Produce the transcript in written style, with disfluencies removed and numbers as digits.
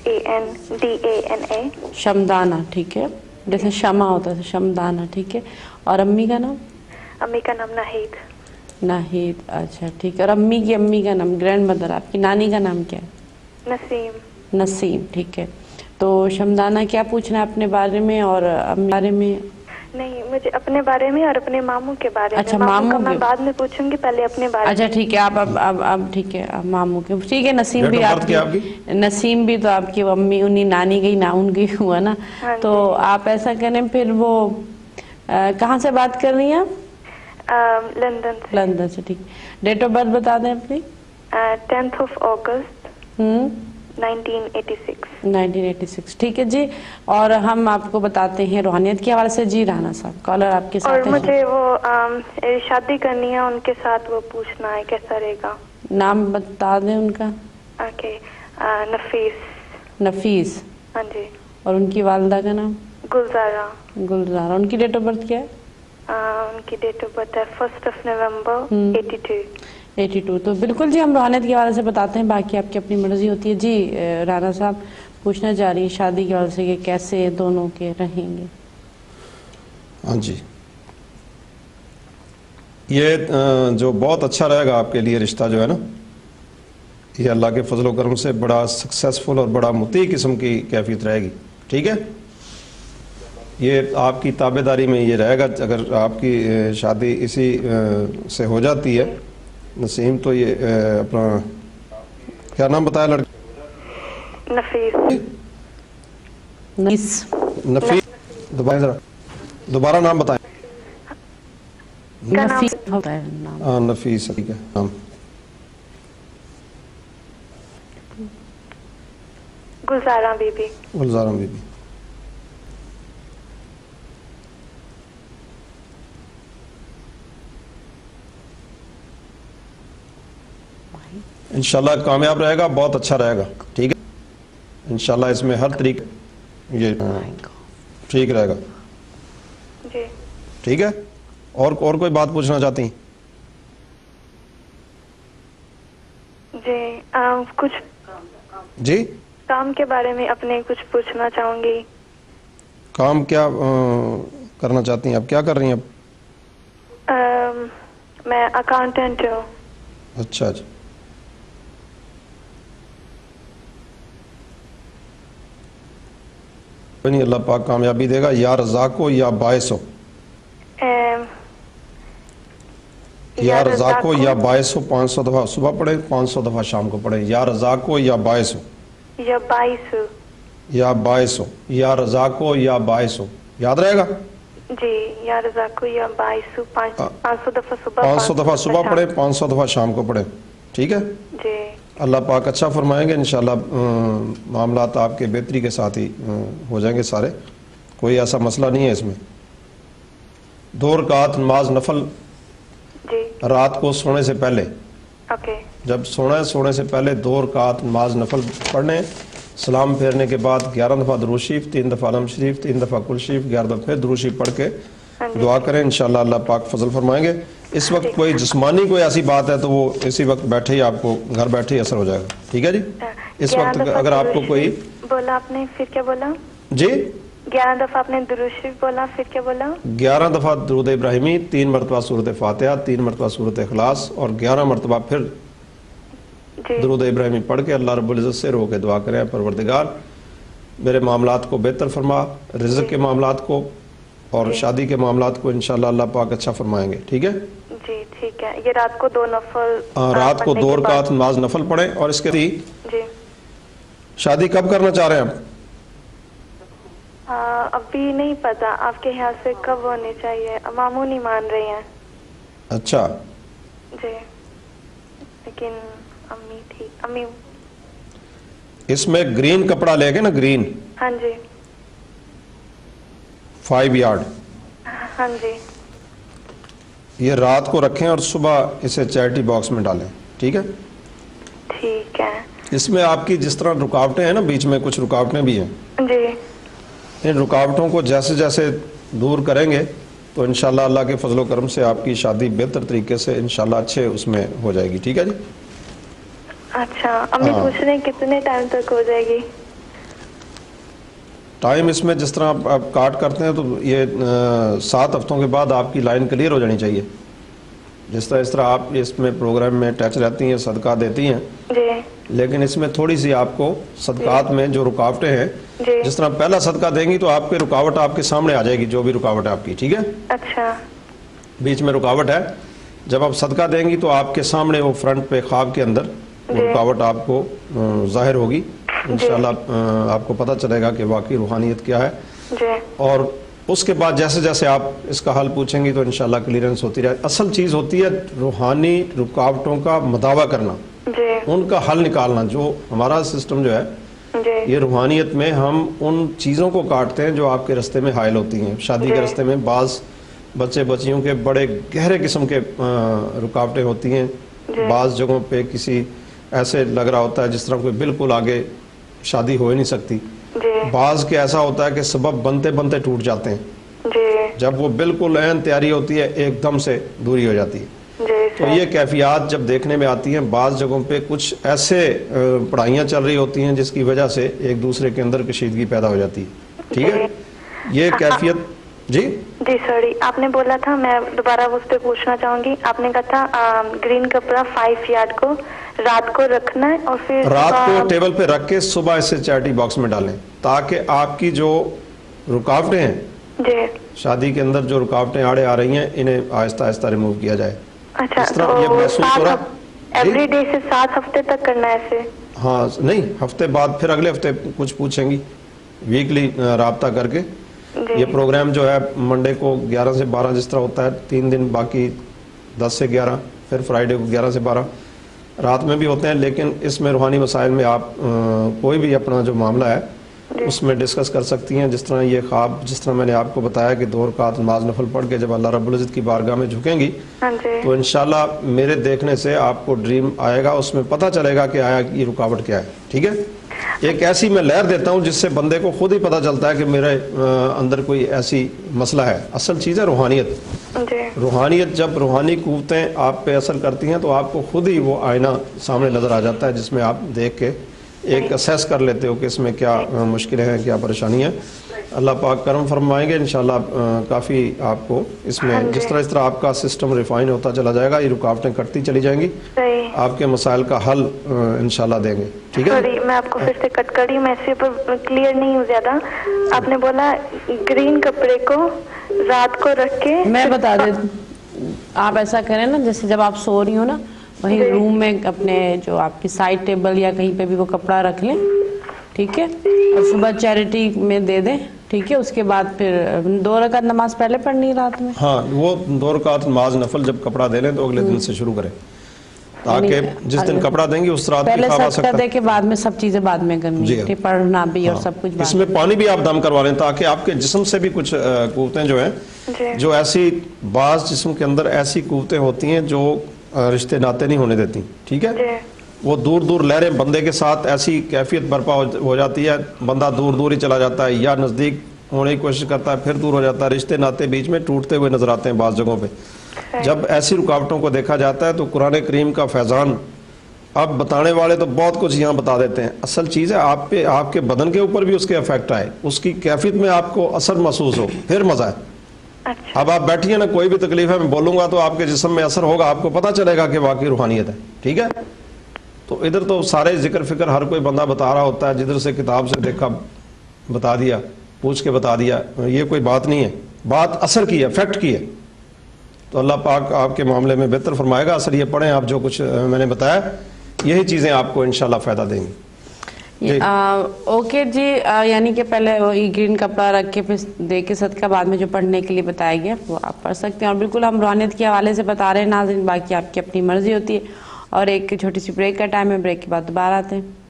SHAMDANA। शमदाना, ठीक है, जैसे शमा होता है शमदाना, ठीक है। और अम्मी का नाम? अम्मी का नाम नाहिद। नाहिद, अच्छा ठीक है। और अम्मी का नाम, ग्रैंड मदर आपकी नानी का नाम क्या है? नसीम। नसीम, ठीक है। तो शमदाना क्या पूछना है अपने बारे में और अम्मी बारे में? नहीं, मुझे अपने बारे में और अपने मामू के बारे अच्छा, में। मामू का मामू मैं बाद में पूछूंगी, पहले अपने बारे अच्छा में। ठीक है, आप अब ठीक है, अब मामू के, ठीक है। नसीम भी आपकी नसीम भी तो आपकी अम्मी उन्हीं नानी की ना उनकी हुआ ना। हाँ तो आप ऐसा करें फिर, वो कहाँ से बात कर रही हैं आप? लंदन से। लंदन से, ठीक। डेट ऑफ बर्थ बता दें अपनी। 10th August 1986। 1986, ठीक है जी। और हम आपको बताते हैं रूहानियत के हवाले से। जी राना साहब, कॉलर आपके साथ और मुझे वो शादी करनी है उनके साथ, वो पूछना है कैसा रहेगा। नाम बता दें उनका। ओके, नफीस। नफीस। हाँ जी। और उनकी वालदा का नाम? गुलजारा। गुलजारा। उनकी डेट ऑफ बर्थ क्या है? उनकी डेट ऑफ बर्थ है 1 नवंबर 82। 82। तो बिल्कुल जी, हम रूहानियत के हवाले से बताते हैं, बाकी आपकी अपनी मर्जी होती है। जी राना साहब पूछना जा रही है शादी के हवाले से कि कैसे दोनों के रहेंगे। हाँ जी, ये जो बहुत अच्छा रहेगा आपके लिए रिश्ता जो है ना, ये अल्लाह के फजल व करम से बड़ा सक्सेसफुल और बड़ा मुती किस्म की कैफियत रहेगी, ठीक है। ये आपकी ताबेदारी में ये रहेगा। अगर आपकी शादी इसी से हो जाती है नसीम, तो ये अपना क्या नाम बताया लड़के? नफीस। नफीस। दोबारा नाम बताएं। नफीस होता है नाम। हाँ, नफीस, ठीक है नाम। गुलजारा बीबी। गुलजारा बीबी। इंशाल्लाह कामयाब रहेगा, बहुत अच्छा रहेगा, ठीक है। इंशाल्लाह इसमें हर तरीके ये ठीक रहेगा जी, ठीक है। और कोई बात पूछना चाहती हैं? जी कुछ जी, काम के बारे में अपने कुछ पूछना चाहूंगी। काम क्या करना चाहती हैं? आप क्या कर रही हैं अब? मैं अकाउंटेंट हूँ। अच्छा अच्छा, नहीं, अल्लाह पाक कामयाबी देगा। या रज़ाक हो या बायस हो, या रज़ाक हो या बायस हो। 500 दफ़ा सुबह पढ़े, 500 दफ़ा शाम को पढ़े। या रज़ाक हो या बायस हो, या बायस हो, या बायस हो, या रज़ाक हो या बायस हो, याद रहेगा जी। या रज़ाक हो या बायस हो। 500 दफ़ा सुबह, 500 दफ़ा सुबह पढ़े, 500 दफ़ा शाम को पढ़े, ठीक है। जी, अल्लाह पाक अच्छा फरमाएंगे इंशाल्लाह। मामलात आपके बेहतरी के साथ ही हो जाएंगे सारे, कोई ऐसा मसला नहीं है इसमें। 2 रकात नमाज नफल जी, रात को सोने से पहले, ओके। जब सोने से पहले 2 रकात नमाज नफल पढ़ने, सलाम फेरने के बाद 11 दफ़ा दुरूद शरीफ, 3 दफ़ा अलम शरीफ, 3 दफ़ा कुल शरीफ, 11 दफ़ा फिर दुरूद शरीफ पढ़ के दुआ करें। इंशाल्लाह अल्लाह पाक फजल फरमाएंगे। इस वक्त कोई जिस्मानी कोई ऐसी बात है तो वो इसी वक्त बैठे ही आपको घर बैठे ही असर हो जाएगा, ठीक है जी। इस वक्त अगर आपको कोई बोला आपने, फिर क्या बोला जी? 11 दफ़ा आपने दुरूद शरीफ बोला, फिर क्या बोला? 11 दफ़ा दुरूद इब्राहिमी, 3 मरतबा सूरत फातिहा, 3 मरतबा सूरत इखलास और 11 मरतबा फिर दुरूद इब्राहिमी पढ़ के अल्लाह रब्बुल इज़्ज़त से रो के दुआ करें, परवरदिगार मेरे मामलात को बेहतर फरमा, रिज़्क़ के मामलात को और शादी के मामलात को इंशाल्लाह अल्लाह पाक अच्छा फरमाएंगे, ठीक है जी। ठीक है, ये रात को 2 नफल, रात को 2 रकात नमाज नफल पढ़े। और इसके जी। शादी कब करना चाह रहे हैं आप? अभी नहीं पता, आपके ख्याल से कब होनी चाहिए? मामू नहीं मान रही हैं। अच्छा जी, लेकिन अम्मी ठीक, अम्मी। इसमें ग्रीन कपड़ा लेके ना, ग्रीन, हाँ जी, 5 यार्ड, हाँ जी, ये रात को रखें और सुबह इसे चैरिटी बॉक्स में डालें, ठीक है। ठीक है। इसमें आपकी जिस तरह रुकावटें हैं ना, बीच में कुछ रुकावटें भी हैं जी, इन रुकावटों को जैसे जैसे दूर करेंगे तो इंशाल्लाह अल्लाह के फजल व करम से आपकी शादी बेहतर तरीके से इंशाल्लाह अच्छे उसमें हो जाएगी, ठीक है जी। अच्छा, अम्मी पूछ रहे हैं कितने टाइम तक हो जाएगी? टाइम इसमें जिस तरह आप काट करते हैं तो ये 7 हफ्तों के बाद आपकी लाइन क्लियर हो जानी चाहिए। जिस तरह इस तरह आप इसमें प्रोग्राम में टच रहती हैं, सदका देती हैं जी। लेकिन इसमें थोड़ी सी आपको सदकात में जो रुकावटें हैं, जी। जिस तरह पहला सदका देंगी तो आपकी रुकावट आपके सामने आ जाएगी, जो भी रुकावट है आपकी, ठीक है। अच्छा। बीच में रुकावट है, जब आप सदका देंगी तो आपके सामने वो फ्रंट पे ख्वाब के अंदर रुकावट आपको जाहिर होगी। इंशाल्लाह आपको पता चलेगा कि वाकई रूहानियत क्या है जी। और उसके बाद जैसे जैसे आप इसका हल पूछेंगी तो इंशाल्लाह क्लियरेंस होती रहे। असल चीज़ होती है रूहानी रुकावटों का मदावा करना जी। उनका हल निकालना। जो हमारा सिस्टम जो है जी। ये रूहानियत में हम उन चीज़ों को काटते हैं जो आपके रास्ते में हायल होती हैं। शादी के रास्ते में बाज़ बच्चे बच्चियों के बड़े गहरे किस्म के रुकावटें होती हैं। बाज़ जगहों पे किसी ऐसे लग रहा होता है जिस तरह कोई बिल्कुल आगे शादी हो ही नहीं सकती। बाज़ के ऐसा होता है कि सबब बनते बनते टूट जाते हैं। जी। जब वो बिल्कुल ऐन तैयारी होती है एकदम से दूरी हो जाती है। जी। तो ये कैफियत जब देखने में आती हैं, बाज़ जगहों पे कुछ ऐसे पढ़ाइयाँ चल रही होती हैं जिसकी वजह से एक दूसरे के अंदर कशीदगी पैदा हो जाती है, ठीक है। ये कैफियत जी जी सॉरी, आपने बोला था, मैं दोबारा उस पर पूछना चाहूंगी। आपने कहा था ग्रीन कपड़ा 5 यार्ड को रात को रखना है और फिर रात को टेबल पे रख के सुबह इसे चैरिटी बॉक्स में डालें ताकि आपकी जो रुकावटें हैं जी, शादी के अंदर जो रुकावटें आड़े आ रही हैं इन्हें आहिस्ता आहिस्ता रिमूव किया जाए। अच्छा, इस तरह ये महसूस हो रहा है एवरी डे से 7 हफ्ते तक करना है ऐसे? हाँ, नहीं, हफ्ते बाद फिर अगले हफ्ते कुछ पूछेंगी, वीकली राब्ता करके। ये प्रोग्राम जो है मंडे को 11 से 12 जिस तरह होता है, 3 दिन, बाकी 10 से 11, फिर फ्राइडे को 11 से 12 रात में भी होते हैं। लेकिन इसमें रूहानी मसाइल में आप कोई भी अपना जो मामला है उसमें डिस्कस कर सकती हैं। जिस तरह ये ख्वाब, जिस तरह मैंने आपको बताया कि 2 रकात नमाज नफल पढ़ के जब अल्लाह रब्बुल इज़्ज़त की बारगाह में झुकेंगी तो इंशाल्लाह मेरे देखने से आपको ड्रीम आएगा, उसमें पता चलेगा कि आया ये रुकावट क्या है, ठीक है। एक ऐसी मैं लहर देता हूँ जिससे बंदे को खुद ही पता चलता है कि मेरे अंदर कोई ऐसी मसला है। असल चीज़ है रूहानियत। रूहानियत जब रूहानी कुव्वतें आप पे असर करती हैं तो आपको खुद ही वो आईना सामने नज़र आ जाता है जिसमें आप देख के एक असेस कर लेते हो कि इसमें क्या मुश्किलें हैं, क्या परेशानी है। अल्लाह पाक करम फरमाएंगे इंशाल्लाह। काफ़ी आपको इसमें जिस तरह आपका सिस्टम रिफाइन होता चला जाएगा, ये रुकावटें कटती चली जाएंगी, आपके मसाइल का हल इंशाल्लाह देंगे, ठीक है। सॉरी, मैं आपको फिर से कट करी, मैं इससे पर क्लियर नहीं हूँ ज़्यादा। आपने बोला ग्रीन कपड़े को रात को रख के, मैं बता देती, आप ऐसा करें ना, जैसे जब आप सो रही हो ना, वहीं रूम में अपने जो आपकी साइड टेबल या कहीं पे भी वो कपड़ा रख लें, ठीक है, और सुबह चैरिटी में दे दें, ठीक है। उसके बाद फिर 2 रकात नमाज पहले पढ़नी रात में। हाँ, वो 2 रकात नमाज नफल जब कपड़ा दे लें तो अगले दिन से शुरू करें, ताकि जिस दिन कपड़ा देंगे उस रात पहले सदका दे के बाद में सब चीजें बाद में करनी है, पढ़ना भी और सब कुछ। इसमें पानी भी आप दम करवा लें ताकि आपके जिस्म से भी कुछ कुव्वतें जो हैं, जो ऐसी बाज़ जिस्म के अंदर ऐसी कुव्वतें होती हैं जो रिश्ते नाते नहीं होने देती, ठीक है। वो दूर दूर लहरें बंदे के साथ ऐसी कैफियत बर्पा हो जाती है, बंदा दूर दूर ही चला जाता है या नज़दीक होने की कोशिश करता है, फिर दूर हो जाता है, रिश्ते नाते बीच में टूटते हुए नजर आते हैं बाज़ जगहों पे। जब ऐसी रुकावटों को देखा जाता है तो कुरान करीम का फैज़ान, अब बताने वाले तो बहुत कुछ यहाँ बता देते हैं। असल चीज़ है आप पे, आपके बदन के ऊपर भी उसके इफेक्ट आए, उसकी कैफियत में आपको असर महसूस हो, फिर मज़ा है। अच्छा। अब आप बैठिए ना, कोई भी तकलीफ है मैं बोलूँगा तो आपके जिस्म में असर होगा, आपको पता चलेगा कि वाकई रूहानियत है, ठीक है। तो इधर तो सारे जिक्र फिक्र हर कोई बंदा बता रहा होता है, जिधर से किताब से देखा बता दिया, पूछ के बता दिया, ये कोई बात नहीं है। बात असर की है, फैक्ट की है। तो अल्लाह पाक आपके मामले में बेहतर फरमाएगा। असर ये पढ़ें आप जो कुछ मैंने बताया, यही चीज़ें आपको इंशाल्लाह फ़ायदा देंगी। ओके जी, यानी कि पहले वो ग्रीन कपड़ा रख के फिर दे के सदका बाद में जो पढ़ने के लिए बताया गया वो आप पढ़ सकते हैं। और बिल्कुल हम रूहानियत के हवाले से बता रहे हैं नाज़रीन, बाकी आपकी अपनी मर्जी होती है। और एक छोटी सी ब्रेक का टाइम है, ब्रेक के बाद दोबारा आते हैं।